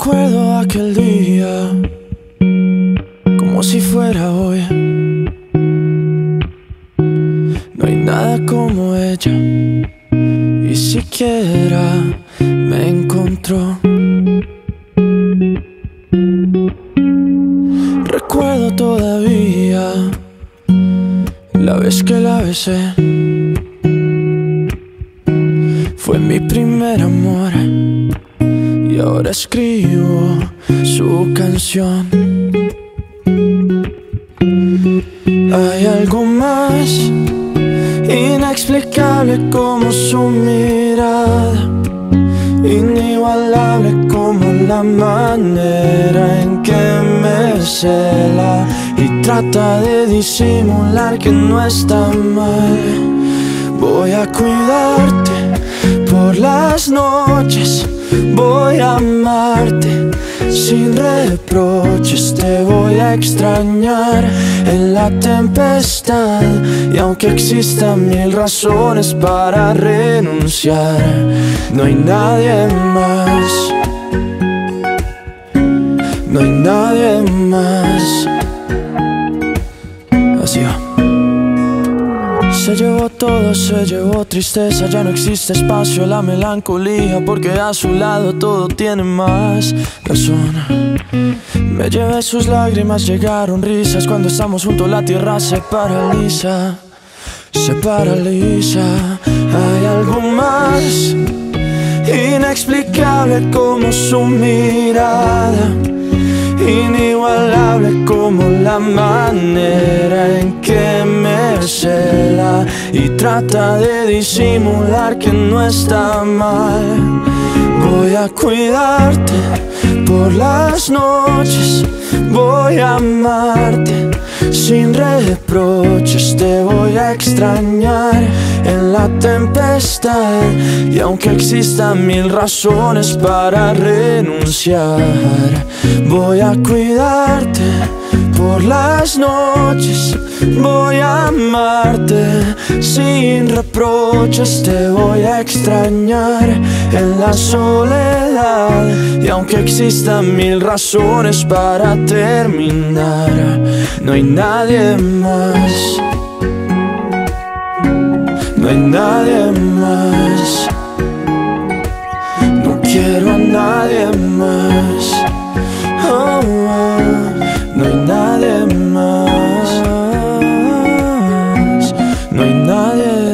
Recuerdo aquel día como si fuera hoy. No hay nada como ella, y siquiera me encontró. Recuerdo todavía la vez que la besé. Fue mi primer amor y ahora escribo su canción. Hay algo más inexplicable como su mirada, inigualable como la manera en que me cela y trata de disimular que no está mal. Voy a cuidarte por las noches, voy a amarte sin reproches, te voy a extrañar en la tempestad. Y aunque existan mil razones para renunciar, no hay nadie más, no hay nadie más. Así va. Se llevó todo, se llevó tristeza, ya no existe espacio, la melancolía, porque a su lado todo tiene más razón. Me llevé sus lágrimas, llegaron risas, cuando estamos juntos la tierra se paraliza, se paraliza. Hay algo más inexplicable como su mirada, inigualable como la manera en que me cela y trata de disimular que no está mal. Voy a cuidarte por las noches, voy a amarte sin reproches, te voy a extrañar en la tempestad. Y aunque existan mil razones para renunciar, voy a cuidarte por las noches, voy a amarte sin reproches, te voy a extrañar en la soledad. Y aunque existan mil razones para terminar, no hay nadie más, no hay nadie más. No quiero a nadie más. Oh, oh, no hay nadie más, no hay nadie